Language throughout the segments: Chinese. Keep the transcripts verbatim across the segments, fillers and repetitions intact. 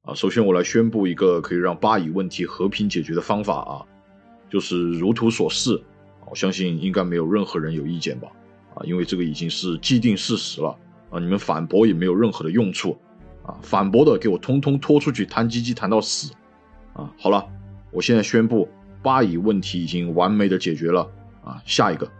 啊，首先我来宣布一个可以让巴以问题和平解决的方法啊，就是如图所示，我相信应该没有任何人有意见吧？啊，因为这个已经是既定事实了啊，你们反驳也没有任何的用处啊，反驳的给我通通拖出去弹鸡鸡弹到死啊！好了，我现在宣布巴以问题已经完美的解决了啊，下一个。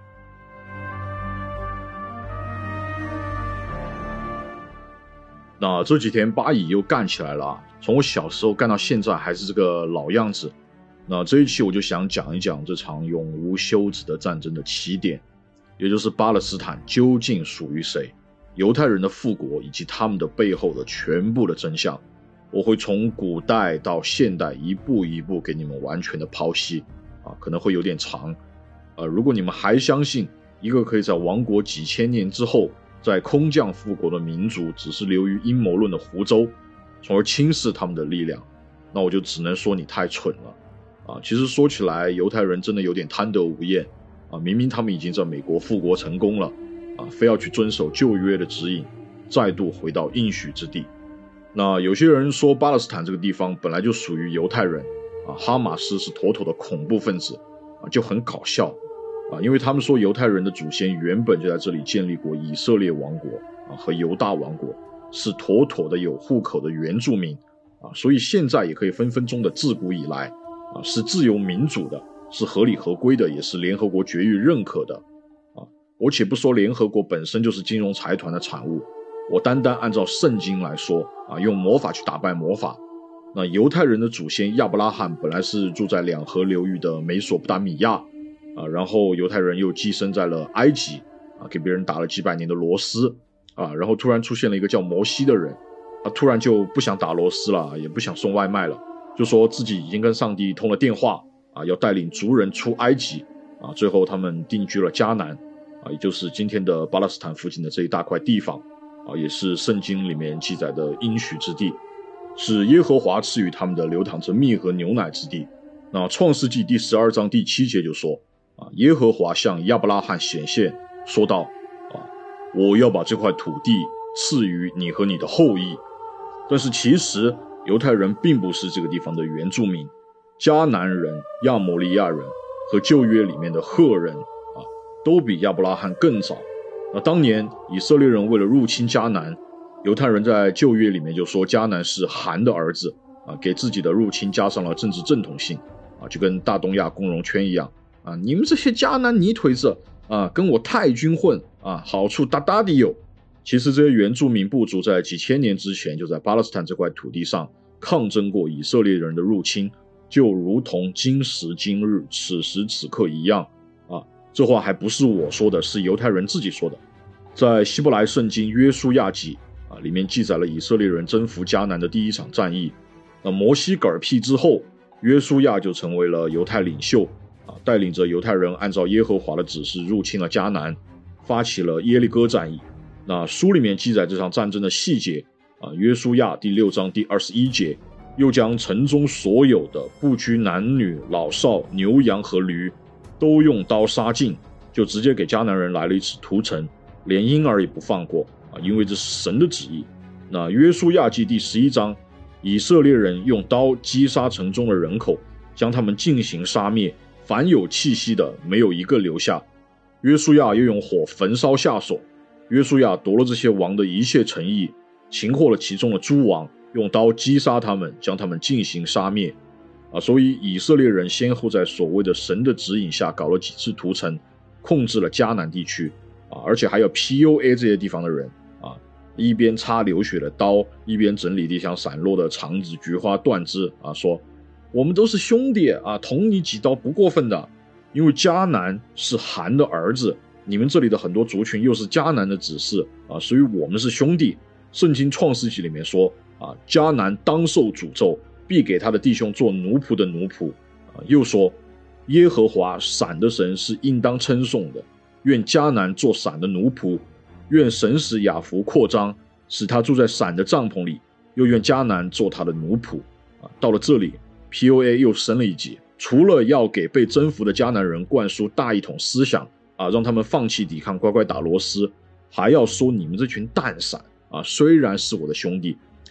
那这几天巴以又干起来了啊，从我小时候干到现在还是这个老样子。那这一期我就想讲一讲这场永无休止的战争的起点，也就是巴勒斯坦究竟属于谁，犹太人的复国以及他们的背后的全部的真相。我会从古代到现代一步一步给你们完全的剖析啊，可能会有点长。呃，如果你们还相信一个可以在亡国几千年之后在空降复国的民族只是流于阴谋论的胡诌，从而轻视他们的力量，那我就只能说你太蠢了啊！其实说起来，犹太人真的有点贪得无厌啊！明明他们已经在美国复国成功了啊，非要去遵守旧约的指引，再度回到应许之地。那有些人说巴勒斯坦这个地方本来就属于犹太人啊，哈马斯是妥妥的恐怖分子啊，就很搞笑啊，因为他们说犹太人的祖先原本就在这里建立过以色列王国啊和犹大王国，是妥妥的有户口的原住民啊，所以现在也可以分分钟的自古以来啊是自由民主的，是合理合规的，也是联合国决议认可的啊。我且不说联合国本身就是金融财团的产物，我单单按照圣经来说啊，用魔法去打败魔法。那犹太人的祖先亚伯拉罕本来是住在两河流域的美索不达米亚啊，然后犹太人又寄生在了埃及啊，给别人打了几百年的螺丝啊，然后突然出现了一个叫摩西的人，他突然就不想打螺丝了，也不想送外卖了，就说自己已经跟上帝通了电话啊，要带领族人出埃及啊，最后他们定居了迦南啊，也就是今天的巴勒斯坦附近的这一大块地方啊，也是圣经里面记载的应许之地，是耶和华赐予他们的流淌着蜜和牛奶之地。那创世纪第十二章第七节就说啊，耶和华向亚伯拉罕显现说道啊，我要把这块土地赐予你和你的后裔。但是其实犹太人并不是这个地方的原住民，迦南人、亚摩利亚人和旧约里面的赫人啊，都比亚伯拉罕更早。那当年以色列人为了入侵迦南，犹太人在旧约里面就说迦南是含的儿子啊，给自己的入侵加上了政治正统性啊，就跟大东亚共荣圈一样啊，你们这些迦南泥腿子啊，跟我太君混啊，好处大大的有。其实这些原住民部族在几千年之前就在巴勒斯坦这块土地上抗争过以色列人的入侵，就如同今时今日此时此刻一样啊。这话还不是我说的，是犹太人自己说的。在希伯来圣经约书亚记啊，里面记载了以色列人征服迦南的第一场战役。那摩西嗝屁之后，约书亚就成为了犹太领袖啊，带领着犹太人按照耶和华的指示入侵了迦南，发起了耶利哥战役。那书里面记载这场战争的细节啊，约书亚第六章第二十一节，又将城中所有的不拘男女老少牛羊和驴都用刀杀尽，就直接给迦南人来了一次屠城，连婴儿也不放过啊，因为这是神的旨意。那约书亚记第十一章，以色列人用刀击杀城中的人口，将他们进行杀灭，凡有气息的没有一个留下。约书亚又用火焚烧下手，约书亚夺了这些王的一切诚意，擒获了其中的诸王，用刀击杀他们，将他们进行杀灭啊！所以以色列人先后在所谓的神的指引下搞了几次屠城，控制了迦南地区啊，而且还有 P U A 这些地方的人啊，一边擦流血的刀，一边整理地上散落的肠子、菊花、断枝啊，说我们都是兄弟啊，捅你几刀不过分的，因为迦南是含的儿子。你们这里的很多族群又是迦南的子嗣啊，所以我们是兄弟。圣经创世纪里面说啊，迦南当受诅咒，必给他的弟兄做奴仆的奴仆啊。又说耶和华闪的神是应当称颂的，愿迦南做闪的奴仆，愿神使雅弗扩张，使他住在闪的帐篷里，又愿迦南做他的奴仆啊。到了这里 P U A 又升了一级，除了要给被征服的迦南人灌输大一统思想啊，让他们放弃抵抗，乖乖打螺丝，还要说你们这群蛋散啊，虽然是我的兄弟，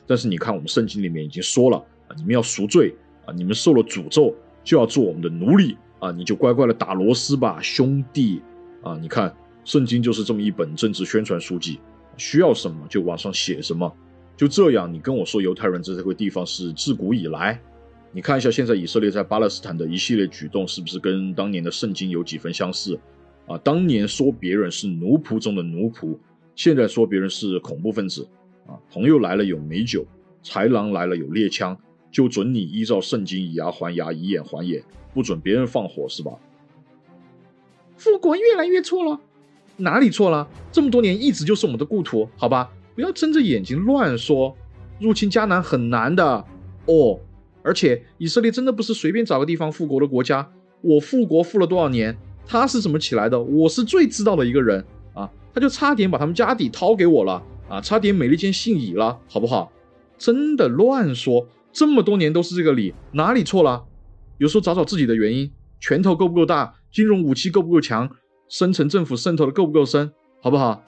但是你看我们圣经里面已经说了啊，你们要赎罪啊，你们受了诅咒就要做我们的奴隶啊，你就乖乖的打螺丝吧，兄弟啊！你看圣经就是这么一本政治宣传书籍，需要什么就往上写什么，就这样你跟我说犹太人在这个地方是自古以来，你看一下现在以色列在巴勒斯坦的一系列举动是不是跟当年的圣经有几分相似啊？当年说别人是奴仆中的奴仆，现在说别人是恐怖分子啊！朋友来了有美酒，豺狼来了有猎枪，就准你依照圣经以牙还牙，以眼还眼，不准别人放火是吧？ 复国越来越错了。哪里错了？这么多年一直就是我们的故土，好吧，不要睁着眼睛乱说。入侵迦南很难的哦，而且以色列真的不是随便找个地方复国的国家。我复国复了多少年，他是怎么起来的，我是最知道的一个人啊！他就差点把他们家底掏给我了啊，差点美利坚姓乙了，好不好？真的乱说，这么多年都是这个理，哪里错了？有时候找找自己的原因，拳头够不够大，金融武器够不够强，深层政府渗透的够不够深，好不好？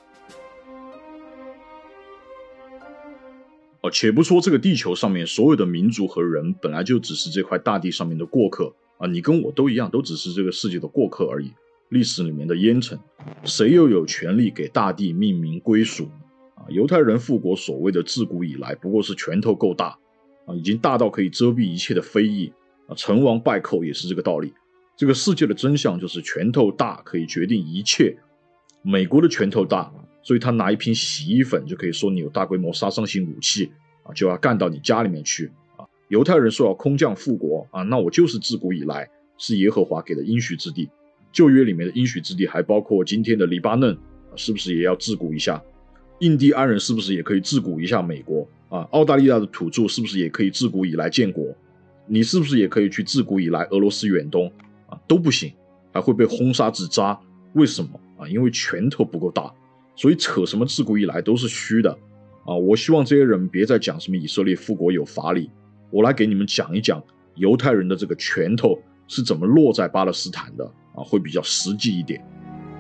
哦，且不说这个地球上面所有的民族和人本来就只是这块大地上面的过客啊，你跟我都一样，都只是这个世界的过客而已，历史里面的烟尘，谁又有权利给大地命名归属啊？犹太人复国所谓的自古以来，不过是拳头够大啊，已经大到可以遮蔽一切的非议啊，成王败寇也是这个道理。这个世界的真相就是拳头大可以决定一切。美国的拳头大，所以他拿一瓶洗衣粉就可以说你有大规模杀伤性武器啊，就要干到你家里面去啊。犹太人说要空降复国啊，那我就是自古以来是耶和华给的应许之地。旧约里面的应许之地还包括今天的黎巴嫩啊，是不是也要自古一下？印第安人是不是也可以自古一下美国啊？澳大利亚的土著是不是也可以自古以来建国？你是不是也可以去自古以来俄罗斯远东啊？都不行，还会被轰杀至渣。为什么啊？因为拳头不够大，所以扯什么自古以来都是虚的啊！我希望这些人别再讲什么以色列复国有法理，我来给你们讲一讲犹太人的这个拳头是怎么落在巴勒斯坦的啊，会比较实际一点。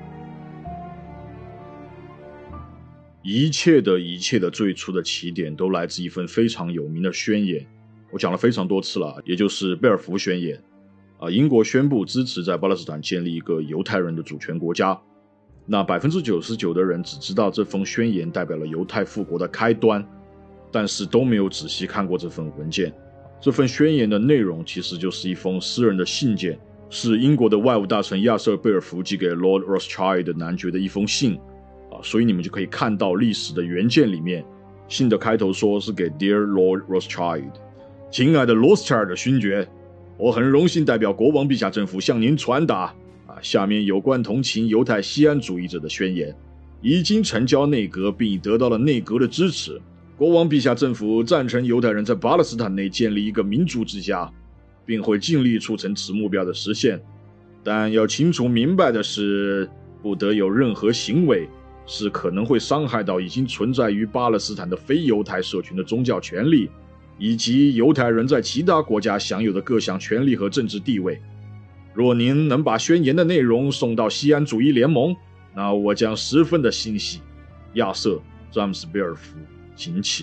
一切的一切的最初的起点都来自一份非常有名的宣言，我讲了非常多次了，也就是贝尔福宣言啊。英国宣布支持在巴勒斯坦建立一个犹太人的主权国家。那 百分之九十九 的人只知道这封宣言代表了犹太复国的开端，但是都没有仔细看过这份文件。这份宣言的内容其实就是一封私人的信件，是英国的外务大臣亚瑟·贝尔福寄给 Lord Rothschild 男爵的一封信啊，所以你们就可以看到历史的原件里面，信的开头说是给 Dear Lord Rothschild， 亲爱的 Rothschild 勋爵，我很荣幸代表国王陛下政府向您传达啊，下面有关同情犹太锡安主义者的宣言，已经呈交内阁，并已得到了内阁的支持。国王陛下政府赞成犹太人在巴勒斯坦内建立一个民主之家，并会尽力促成此目标的实现。但要清楚明白的是，不得有任何行为是可能会伤害到已经存在于巴勒斯坦的非犹太社群的宗教权利，以及犹太人在其他国家享有的各项权利和政治地位。若您能把宣言的内容送到锡安主义联盟，那我将十分的欣喜。亚瑟·詹姆斯·贝尔福，请起。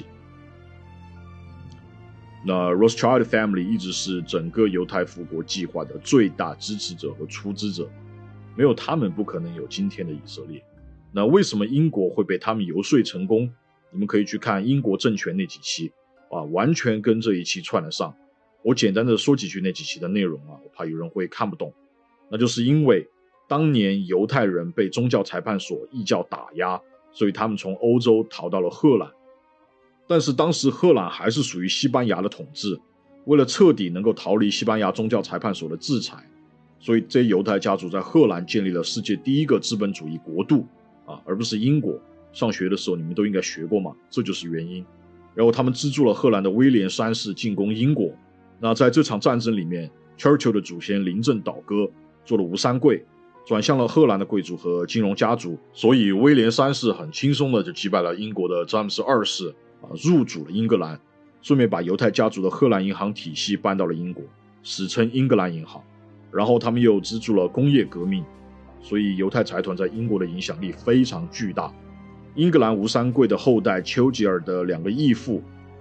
那 Rothschild family 一直是整个犹太复国计划的最大支持者和出资者，没有他们不可能有今天的以色列。那为什么英国会被他们游说成功？你们可以去看英国政权那几期啊，完全跟这一期串得上。我简单的说几句那几期的内容啊，我怕有人会看不懂。那就是因为当年犹太人被宗教裁判所异教打压，所以他们从欧洲逃到了荷兰。但是当时荷兰还是属于西班牙的统治，为了彻底能够逃离西班牙宗教裁判所的制裁，所以这些犹太家族在荷兰建立了世界第一个资本主义国度啊，而不是英国。上学的时候你们都应该学过嘛，这就是原因。然后他们资助了荷兰的威廉三世进攻英国。那在这场战争里面 Churchill 的祖先临阵倒戈，做了吴三桂，转向了荷兰的贵族和金融家族，所以威廉三世很轻松的就击败了英国的詹姆斯二世啊，入主了英格兰，顺便把犹太家族的荷兰银行体系搬到了英国，史称英格兰银行。然后他们又资助了工业革命，所以犹太财团在英国的影响力非常巨大。英格兰吴三桂的后代丘吉尔的两个义父啊，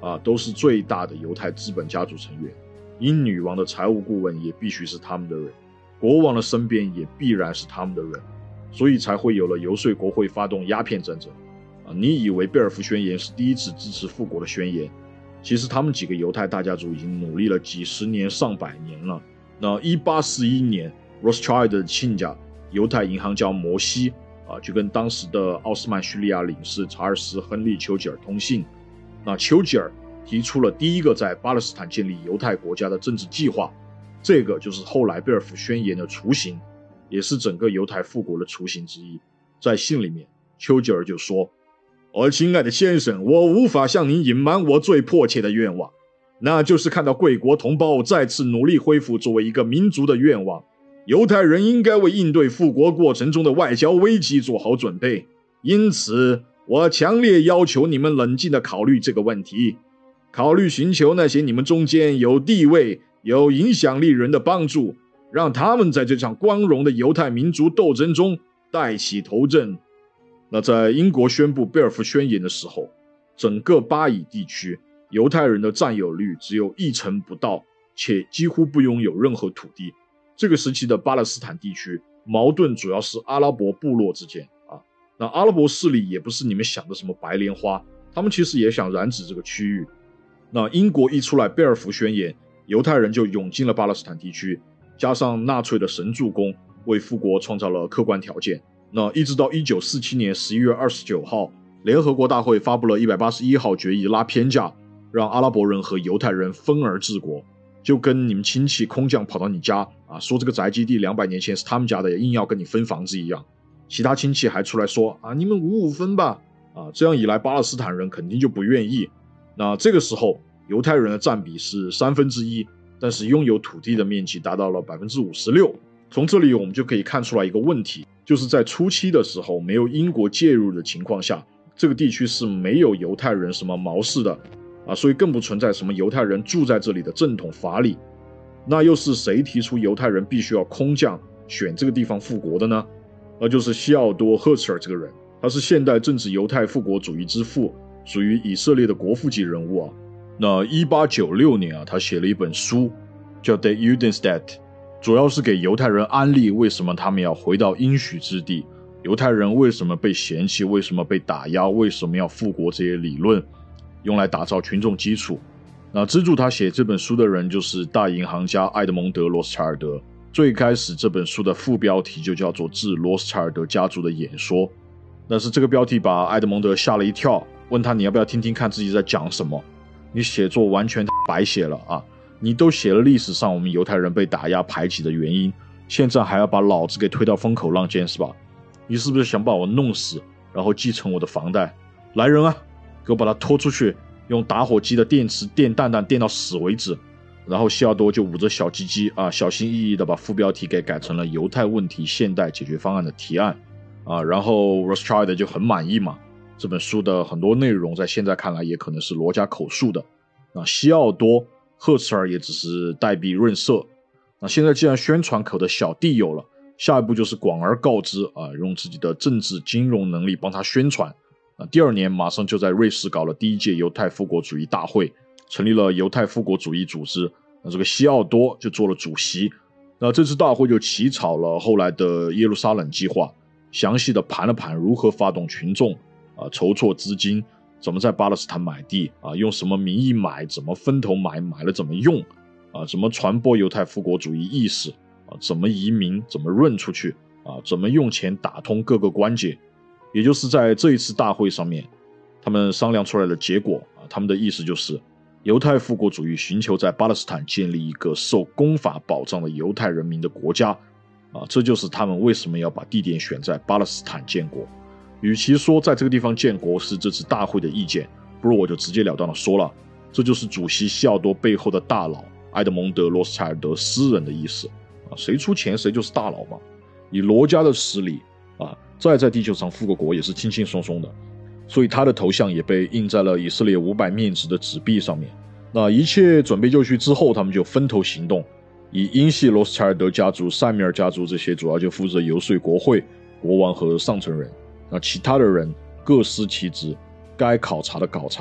啊，都是最大的犹太资本家族成员。英女王的财务顾问也必须是他们的人，国王的身边也必然是他们的人，所以才会有了游说国会发动鸦片战争。啊，你以为贝尔福宣言是第一次支持复国的宣言，其实他们几个犹太大家族已经努力了几十年上百年了。那一八四一年 Rothschild 的亲家犹太银行家摩西啊，就跟当时的奥斯曼叙利亚领事查尔斯·亨利·丘吉尔通信。那丘吉尔提出了第一个在巴勒斯坦建立犹太国家的政治计划，这个就是后来贝尔福宣言的雏形，也是整个犹太复国的雏形之一。在信里面，丘吉尔就说：我亲爱的先生，我无法向您隐瞒我最迫切的愿望，那就是看到贵国同胞再次努力恢复作为一个民族的愿望。犹太人应该为应对复国过程中的外交危机做好准备，因此我强烈要求你们冷静地考虑这个问题，考虑寻求那些你们中间有地位、有影响力人的帮助，让他们在这场光荣的犹太民族斗争中带起头阵。那在英国宣布贝尔福宣言的时候，整个巴以地区犹太人的占有率只有一成不到，且几乎不拥有任何土地。这个时期的巴勒斯坦地区矛盾主要是阿拉伯部落之间啊，那阿拉伯势力也不是你们想的什么白莲花，他们其实也想染指这个区域。那英国一出来贝尔福宣言，犹太人就涌进了巴勒斯坦地区，加上纳粹的神助攻，为复国创造了客观条件。那一直到一九四七年十一月二十九号，联合国大会发布了一百八十一号决议拉偏架，让阿拉伯人和犹太人分而治国，就跟你们亲戚空降跑到你家啊，说这个宅基地两百年前是他们家的，硬要跟你分房子一样。其他亲戚还出来说啊，你们五五分吧啊，这样一来巴勒斯坦人肯定就不愿意。那这个时候犹太人的占比是三分之一，但是拥有土地的面积达到了百分之五十六。从这里我们就可以看出来一个问题，就是在初期的时候，没有英国介入的情况下，这个地区是没有犹太人什么毛氏的啊，所以更不存在什么犹太人住在这里的正统法理。那又是谁提出犹太人必须要空降选这个地方复国的呢？那就是西奥多·赫茨尔这个人，他是现代政治犹太复国主义之父，属于以色列的国父级人物啊。那一八九六年啊，他写了一本书叫 The Judenstaat， 主要是给犹太人安利为什么他们要回到应许之地，犹太人为什么被嫌弃，为什么被打压，为什么要复国这些理论，用来打造群众基础。那资助他写这本书的人就是大银行家埃德蒙德·罗斯柴尔德。最开始这本书的副标题就叫做致罗斯柴尔德家族的演说，但是这个标题把埃德蒙德吓了一跳，问他你要不要听听看自己在讲什么，你写作完全白写了啊！你都写了历史上我们犹太人被打压排挤的原因，现在还要把老子给推到风口浪尖是吧？你是不是想把我弄死，然后继承我的房贷？来人啊，给我把他拖出去，用打火机的电池电蛋蛋电到死为止。然后西奥多就捂着小鸡鸡啊，小心翼翼地把副标题给改成了犹太问题现代解决方案的提案啊，然后 Rothschild 就很满意嘛。这本书的很多内容在现在看来也可能是罗家口述的，那西奥多赫茨尔也只是代笔润色。那现在既然宣传口的小弟有了，下一步就是广而告之啊，用自己的政治金融能力帮他宣传。那第二年马上就在瑞士搞了第一届犹太复国主义大会，成立了犹太复国主义组织，那这个西奥多就做了主席。那这次大会就起草了后来的耶路撒冷计划，详细的盘了盘如何发动群众啊，筹措资金，怎么在巴勒斯坦买地啊，用什么名义买，怎么分头买，买了怎么用啊，怎么传播犹太复国主义意识啊，怎么移民，怎么润出去啊，怎么用钱打通各个关节。也就是在这一次大会上面，他们商量出来的结果啊，他们的意思就是犹太复国主义寻求在巴勒斯坦建立一个受公法保障的犹太人民的国家啊，这就是他们为什么要把地点选在巴勒斯坦建国。与其说在这个地方建国是这次大会的意见，不如我就直截了当的说了，这就是主席西奥多背后的大佬埃德蒙德·罗斯柴尔德私人的意思啊，谁出钱谁就是大佬嘛。以罗家的实力啊，再在地球上复个国也是轻轻松松的，所以他的头像也被印在了以色列五百面值的纸币上面。那一切准备就绪之后，他们就分头行动，以英系罗斯柴尔德家族、塞米尔家族这些主要就负责游说国会、国王和上层人，那其他的人各司其职，该考察的考察，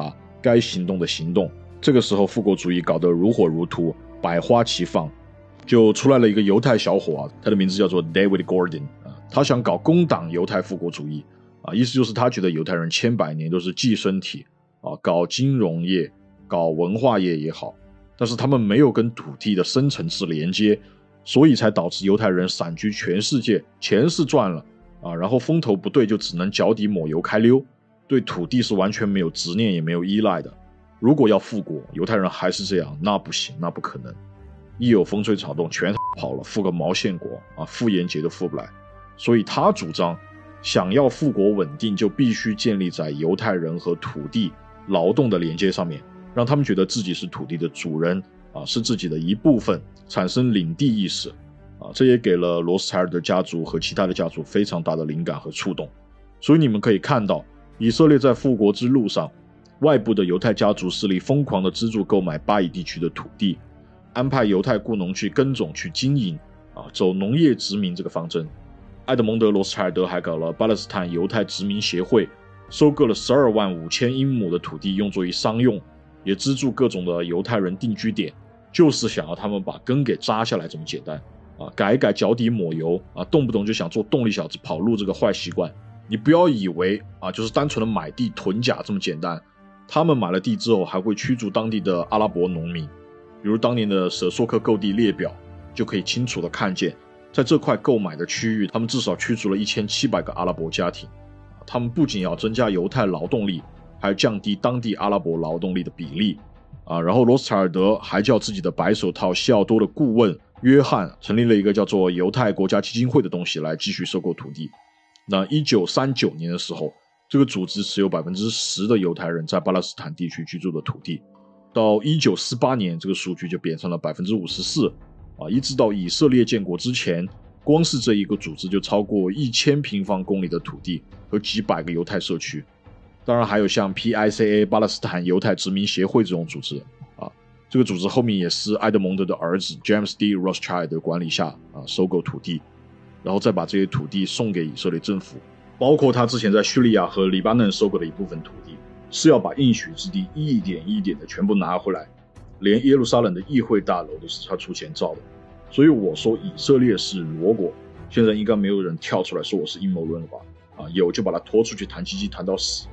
该行动的行动。这个时候复国主义搞得如火如荼，百花齐放，就出来了一个犹太小伙啊，他的名字叫做 David Gordon 啊，他想搞工党犹太复国主义啊，意思就是他觉得犹太人千百年都是寄生体啊，搞金融业、搞文化业也好，但是他们没有跟土地的深层次连接，所以才导致犹太人散居全世界，钱是赚了啊，然后风头不对就只能脚底抹油开溜，对土地是完全没有执念也没有依赖的。如果要复国，犹太人还是这样，那不行，那不可能。一有风吹草动，全跑了，复个毛线国啊，复延节都复不来。所以他主张，想要复国稳定，就必须建立在犹太人和土地、劳动的连接上面，让他们觉得自己是土地的主人啊，是自己的一部分，产生领地意识啊，这也给了罗斯柴尔德家族和其他的家族非常大的灵感和触动。所以你们可以看到，以色列在复国之路上，外部的犹太家族势力疯狂地资助购买巴以地区的土地，安排犹太雇农去耕种去经营啊，走农业殖民这个方针。埃德蒙德·罗斯柴尔德还搞了巴勒斯坦犹太殖民协会，收购了十二万五千英亩的土地用作于商用，也资助各种的犹太人定居点，就是想要他们把根给扎下来这么简单啊，改一改脚底抹油啊，动不动就想做动力小子跑路这个坏习惯。你不要以为啊，就是单纯的买地囤甲这么简单，他们买了地之后还会驱逐当地的阿拉伯农民，比如当年的舍索克购地列表就可以清楚的看见，在这块购买的区域，他们至少驱逐了一千七百个阿拉伯家庭。他们不仅要增加犹太劳动力，还降低当地阿拉伯劳动力的比例啊。然后罗斯柴尔德还叫自己的白手套西奥多的顾问约翰成立了一个叫做犹太国家基金会的东西来继续收购土地。那一九三九年的时候，这个组织持有 百分之十 的犹太人在巴勒斯坦地区居住的土地，到一九四八年这个数据就变成了 百分之五十四 啊，一直到以色列建国之前，光是这一个组织就超过一千平方公里的土地和几百个犹太社区。当然还有像 P I C A 巴勒斯坦犹太殖民协会这种组织啊，这个组织后面也是埃德蒙德的儿子 James D. Rothschild 的管理下啊收购土地，然后再把这些土地送给以色列政府，包括他之前在叙利亚和黎巴嫩收购的一部分土地，是要把应许之地一点一点的全部拿回来，连耶路撒冷的议会大楼都是他出钱造的。所以我说以色列是裸果，现在应该没有人跳出来说我是阴谋论了吧？啊，有就把他拖出去弹鸡鸡弹到死。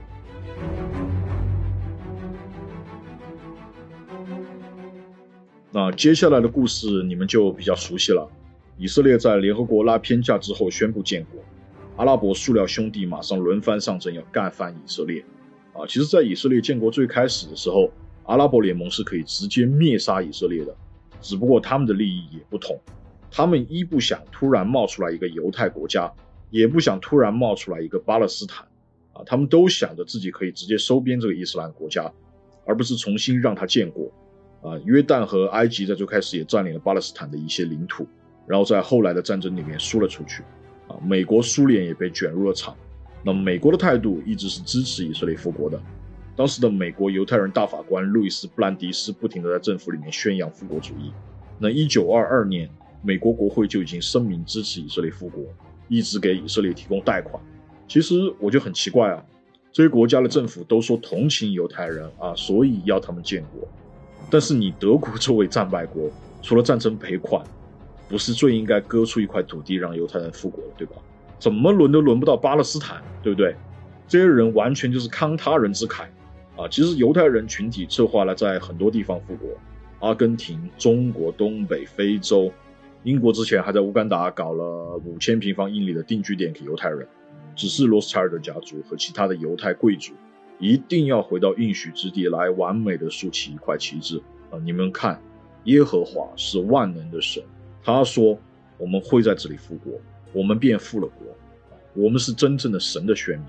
那接下来的故事你们就比较熟悉了。以色列在联合国拉偏架之后宣布建国，阿拉伯塑料兄弟马上轮番上阵要干翻以色列啊！其实在以色列建国最开始的时候，阿拉伯联盟是可以直接灭杀以色列的，只不过他们的利益也不同，他们一不想突然冒出来一个犹太国家，也不想突然冒出来一个巴勒斯坦啊，他们都想着自己可以直接收编这个伊斯兰国家，而不是重新让它建国啊。约旦和埃及在最开始也占领了巴勒斯坦的一些领土，然后在后来的战争里面输了出去啊。美国苏联也被卷入了场，那么美国的态度一直是支持以色列复国的。当时的美国犹太人大法官路易斯·布兰迪斯不停地在政府里面宣扬复国主义。那一九二二年，美国国会就已经声明支持以色列复国，一直给以色列提供贷款。其实我就很奇怪啊，这些国家的政府都说同情犹太人啊，所以要他们建国。但是你德国作为战败国，除了战争赔款，不是最应该割出一块土地让犹太人复国的，对吧？怎么轮都轮不到巴勒斯坦，对不对？这些人完全就是慷他人之慨啊！其实犹太人群体策划了在很多地方复国，阿根廷、中国、东北、非洲，英国之前还在乌干达搞了五千平方英里的定居点给犹太人。只是罗斯柴尔德家族和其他的犹太贵族一定要回到应许之地来完美的竖起一块旗帜啊！你们看，耶和华是万能的神，他说我们会在这里复国，我们便复了国，我们是真正的神的选民。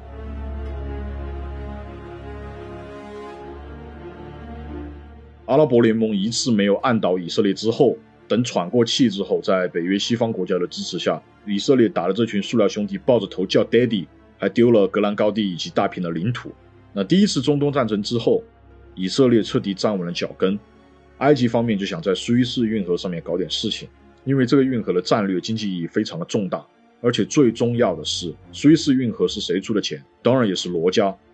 阿拉伯联盟一次没有按倒以色列之后，等喘过气之后，在北约西方国家的支持下，以色列打了这群塑料兄弟抱着头叫 Daddy， 还丢了戈兰高地以及大片的领土。那第一次中东战争之后，以色列彻底站稳了脚跟，埃及方面就想在苏伊士运河上面搞点事情，因为这个运河的战略经济意义非常的重大，而且最重要的是，苏伊士运河是谁出的钱？当然也是罗家。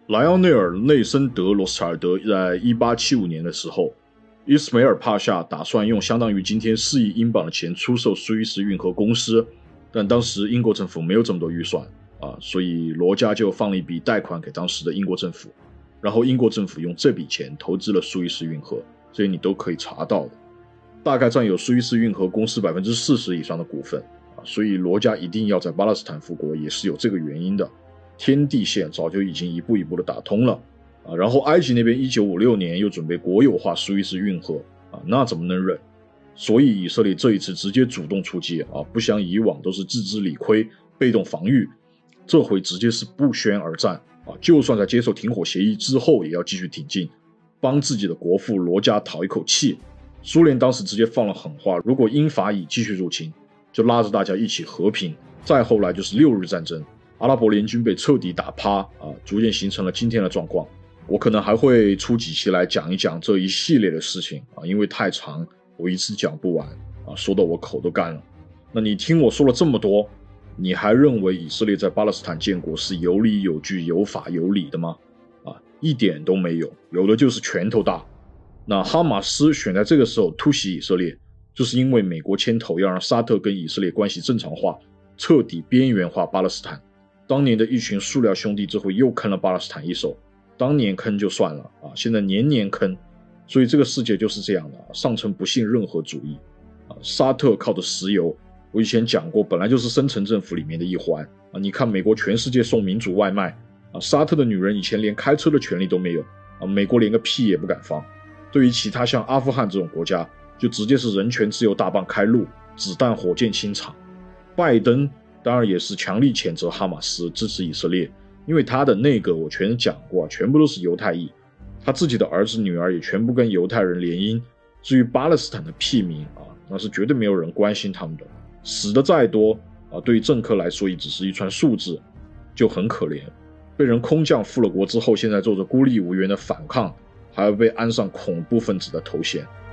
莱奥内尔·内森德·罗斯查尔德在一八七五年的时候，伊斯梅尔帕夏打算用相当于今天四亿英镑的钱出售苏伊士运河公司，但当时英国政府没有这么多预算啊，所以罗家就放了一笔贷款给当时的英国政府，然后英国政府用这笔钱投资了苏伊士运河，这些你都可以查到的，大概占有苏伊士运河公司 百分之四十 以上的股份啊，所以罗家一定要在巴勒斯坦复国也是有这个原因的。天地线早就已经一步一步的打通了啊，然后埃及那边一九五六年又准备国有化苏伊士运河啊，那怎么能忍？所以以色列这一次直接主动出击啊，不像以往都是自知理亏被动防御，这回直接是不宣而战啊，就算在接受停火协议之后也要继续挺进，帮自己的国父罗家讨一口气。苏联当时直接放了狠话，如果英法以继续入侵，就拉着大家一起和平。再后来就是六日战争，阿拉伯联军被彻底打趴啊，逐渐形成了今天的状况。我可能还会出几期来讲一讲这一系列的事情啊，因为太长，我一次讲不完啊，说到我口都干了。那你听我说了这么多，你还认为以色列在巴勒斯坦建国是有理有据、有法有理的吗？啊，一点都没有，有的就是拳头大。那哈马斯选在这个时候突袭以色列，就是因为美国牵头要让沙特跟以色列关系正常化，彻底边缘化巴勒斯坦。当年的一群塑料兄弟这回又坑了巴勒斯坦一手，当年坑就算了啊，现在年年坑，所以这个世界就是这样的，上层不信任何主义啊。沙特靠的石油，我以前讲过，本来就是深层政府里面的一环啊。你看美国全世界送民主外卖啊，沙特的女人以前连开车的权利都没有啊，美国连个屁也不敢放。对于其他像阿富汗这种国家，就直接是人权自由大棒开路，子弹火箭清场。拜登当然也是强力谴责哈马斯，支持以色列，因为他的内阁我全讲过，全部都是犹太裔，他自己的儿子女儿也全部跟犹太人联姻。至于巴勒斯坦的屁民啊，那是绝对没有人关心他们的，死的再多啊，对于政客来说也只是一串数字，就很可怜。被人空降复了国之后，现在做着孤立无援的反抗，还要被安上恐怖分子的头衔。